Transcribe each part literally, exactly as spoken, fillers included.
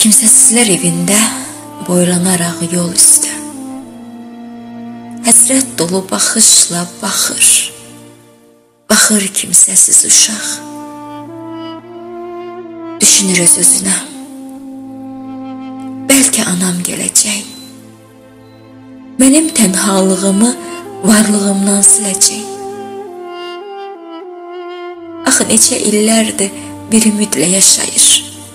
Kimsəsizlər evində boylanaraq yol üstə, həsrət dolu baxışla baxır, baxır kimsəsiz uşaq. Düşünür öz-özünə, bəlkə anam gələcək, mənim tənhalığımı varlığımdan siləcək. Axı neçə illərdir bir ümidlə yaşayır,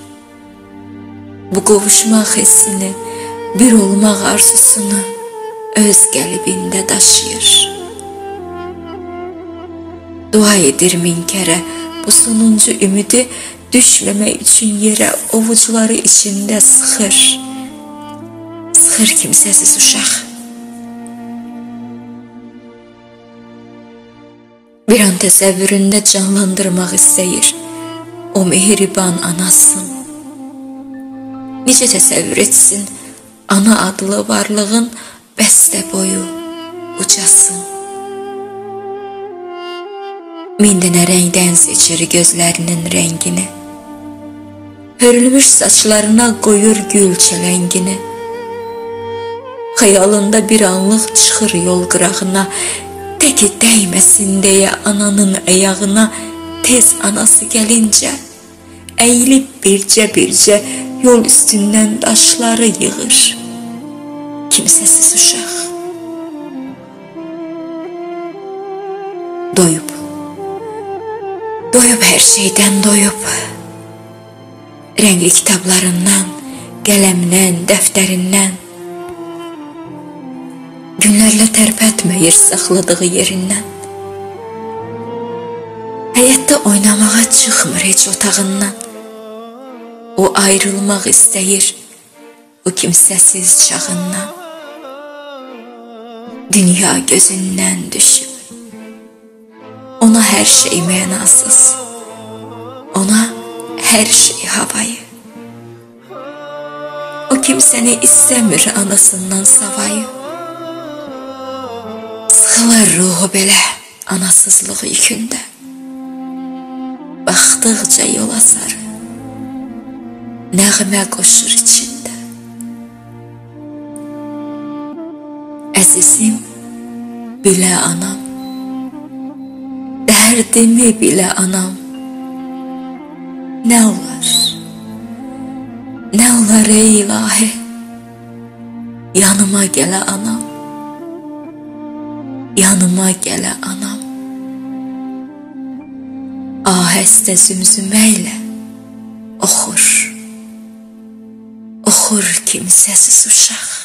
bu qovuşmaq hissini, bir olmaq arzusunu öz qəlbində daşıyır. Dua edir min kərə bu sonuncu ümidi düşməmək üçün yerə ovucuları içində sıxır, sıxır kimsəsiz uşaq. Bir an təsəvvüründə canlandırmaq istəyir o mehriban anasın. Necə təsəvvür etsin ana adlı varlığın bəstə boyu ucasın. Min dənə rəngdən seçir gözlərinin rəngini, hörülmüş saçlarına qoyur gül çələngini. Xəyalında bir anlıq çıxır yol qırağına, təki dəyməsin deyə ananın əyağına. Tez anası gəlincə, əyilib bircə-bircə yol üstündən daşları yığır kimsəsiz uşaq. Doyub, doyub hər şeydən doyub, rəngli kitablarından, qələmdən, dəftərindən, günlərlə tərpətməyir saxladığı yerindən. Həyətdə oynamağa çıxmır heç otağından, o ayrılmaq istəyir o kimsəsiz çağından. Dünya gözündən düşüb, ona hər şey mənasız, ona hər şey havayı. O kimsəni istəmir anasından savayı. Sıxılır ruhu belə anasızlıq yükündə, baxdıqca yola sarı nəğmə qoşur içində. Əzizim bilə anam, dərdimi bilə anam. Nə olar, nə olar ey ilahi, yanıma gələ anam, yanıma gələ anam. Ahəstə zümzüməylə oxur, oxur kimsəsiz uşaq.